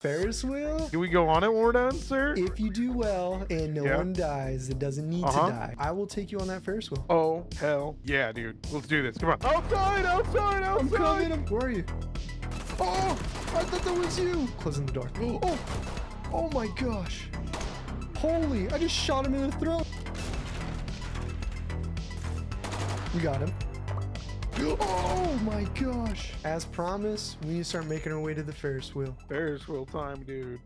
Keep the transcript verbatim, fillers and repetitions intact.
Ferris wheel? Can we go on it when we're done, sir? If you do well and no Yeah. one dies that doesn't need Uh-huh. to die, I will take you on that Ferris wheel. Oh, hell yeah, dude. Let's do this. Come on. Outside, outside, outside. I'm coming. I'm, where are you? Oh, I thought that was you. Closing the door. Oh, oh my gosh. Holy, I just shot him in the throat. We got him. Oh my gosh. As promised, we need to start making our way to the Ferris wheel. Ferris wheel time, dude.